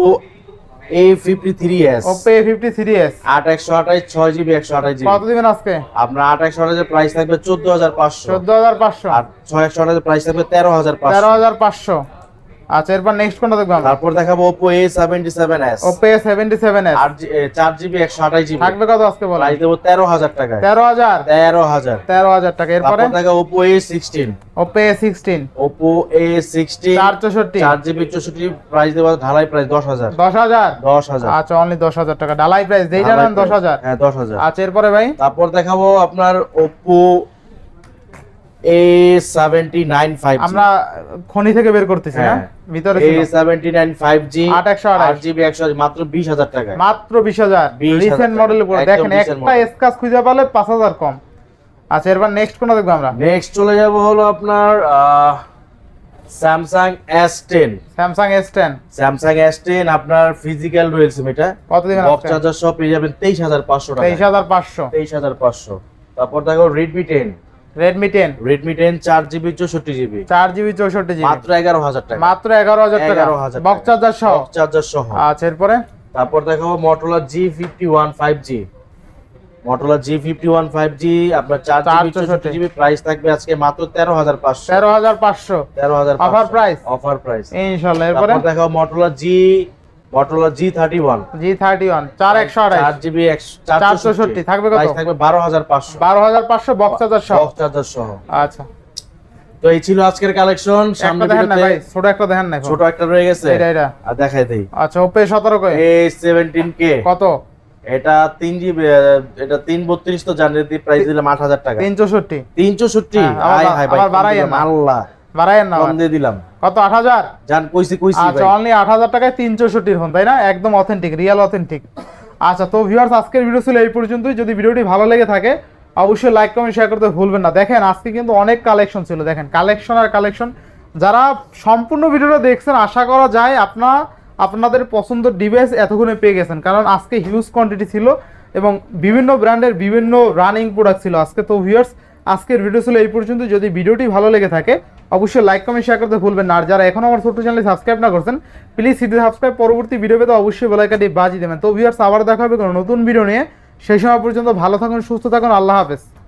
A fifty three S, Oppo A fifty three S, আট একশো আঠাশ ছয় জিবি একশো আঠাশ জিবি, কত দিবেন আজকে? আপনার আট একশো আঠাশের প্রাইস থাকবে চোদ্দ হাজার পাঁচশো, চোদ্দ হাজার পাঁচশো, আর ছয় একশো আঠাশের প্রাইস থাকবে তেরো হাজার তেরো পাঁচশো। হাজার পাঁচশো। আচ্ছা এরপর নেক্সট কোনটা দেখবো আমরা? তারপর দেখাবো Oppo A seventy seven S, Oppo A seventy seven S, আট জি- এ, চার জিবি একশো আঠাশ জিবি, থাকবে কত আজকে বলেন? প্রাইস দেবো তেরো হাজার টাকা। তেরো হাজার, তেরো হাজার। তেরো হাজার টাকা। এরপরে তারপর দেখা Oppo A sixteen, Oppo A sixteen, Oppo A sixteen চার চৌষট্টি, চার জিবি চৌষট্টি, প্রাইস দেবো ঢালাই প্রাইস দশ হাজার। দশ হাজার, দশ হাজার। আচ্ছা অনলি দশ হাজার টাকা ডালাই প্রাইস, যেইটা ঢালাই নেন দশ price। হাজার। হ্যাঁ দশ হাজার। আচ্ছা এরপরে ভাই তারপর দেখাবো আপনার Oppo A seventy nine five G, আমরা খনি থেকে বের করতেছি না, হ্যাঁ। ভিতরে এ ছিল। সেভেন্টি নাইন ফাইভ জি আট একশো আঠাশ, আট জিবি একশো মাত্র বিশ হাজার টাকা। মাত্র বিশ হাজার, বিশ হাজার রিসেন্ট টাকা। মডেলের উপর একদম দেখেন recent একটা model। এসকাস খুঁজে পেলে পাঁচ হাজার কম। আচ্ছা এরপর নেক্সট কোনটা দেখবো আমরা? নেক্সট চলে যাব হলো আপনার Samsung S ten, Samsung S ten, Samsung S ten আপনার ফিজিক্যাল ডুয়েল সিম, এটা কত দিবেন বক্স আজকে? চার্জার সহ পেয়ে যাবেন তেইশ হাজার পাঁচশো টাকা। তেইশ হাজার পাঁচশো। তেইশ হাজার পাঁচশো। তারপর দেখো Redmi ten, Redmi ten, Redmi ten চার জিবি চৌষট্টি জিবি, চার জিবি চৌষট্টি জিবি, মাত্র এগারো হাজার টাকা। মাত্র এগারো হাজার টাকা, এগারো হাজার বক্স চার্জার সহ। বক্স চার্জার সহ। আচ্ছা এরপরে তারপর দেখাবো Motorola G fifty one five G, Motorola G fifty one five G আপনার চার জিবি চৌষট্টি জিবি, প্রাইস থাকবে আজকে মাত্র তেরো হাজার পাঁচশো। তেরো হাজার পাঁচশো, তেরো হাজার অফার প্রাইস, অফার প্রাইস ইনশাআল্লাহ। এরপরে তারপর দেখাবো Motorola G Motorola G thirty one, G thirty one, চার একশো আঠাশ, চার জিবি চার চৌষট্টি, থাকবে কত? প্রাইস থাকবে বারো হাজার পাঁচশো। বারো হাজার পাঁচশো, বক্স চার্জার সহ। বক্স চার্জার সহ। আচ্ছা তো এই ছিল আজকের কালেকশন। সামনে একটা দেখেন না ভাই, ভিডিওতে ছোট একটা দেখেন না এখন। ছোট একটা রয়ে গেছে, এটা এটা আর দেখাই দেই। আচ্ছা Oppo এ সতেরো কয়, এ সেভেন্টিন কে কত? এটা তিন জিবি, এটা তিন বত্রিশ, তো জানুয়ারি প্রাইস দিলাম আট হাজার টাকা। তিন চৌষট্টি, তিন চৌষট্টি, হ্যাঁ, আবার হাই বা- হাই ভাই, আবার বাড়াইয়েন কম দিলাম, না। আল্লাহ বাড়াইয়েন না কম আবার। দিয়ে দিলাম, কত? আট হাজার। জান কইছি কইছি আচ্ছা ভাই। অনলি আট হাজার টাকায় তিন চৌষট্টির ফোন, তাই না? একদম অথেন্টিক, রিয়েল অথেন্টিক। আচ্ছা তো ভিউয়ার্স আজকের ভিডিও ছিল এই পর্যন্তই। যদি ভিডিওটি ভালো লেগে থাকে অবশ্যই লাইক কমেন্ট শেয়ার করতে ভুলবেন না। দেখেন আজকে কিন্তু অনেক কালেকশন ছিল, দেখেন কালেকশন আর কালেকশন। যারা সম্পূর্ণ ভিডিওটা দেখছেন আশা করা যায় আপনার আপনাদের পছন্দের ডিভাইস এতক্ষণে পেয়ে গেছেন, কারণ আজকে হিউজ কোয়ান্টিটি ছিল এবং বিভিন্ন ব্র্যান্ডের বিভিন্ন রানিং প্রোডাক্ট ছিল আজকে। তো ভিউয়ার্স আজকের ভিডিও ছিল এই পর্যন্ত। যদি ভিডিওটি ভালো লেগে থাকে অবশ্যই লাইক কমেন্ট শেয়ার করতে ভুলবেন না। আর যারা এখন আমার ছোট্ট চ্যানেলে সাবস্ক্রাইব না করছেন প্লিজ সিটি সাবস্ক্রাইব, পরবর্তী ভিডিও পেতে অবশ্যই বেল আইকনটি বাজিয়ে দেবেন। তো ভিউয়ার্স আবার দেখা হবে কোনো নতুন ভিডিও নিয়ে, সেই সময় পর্যন্ত ভালো থাকুন, সুস্থ থাকুন, আল্লাহ হাফেজ।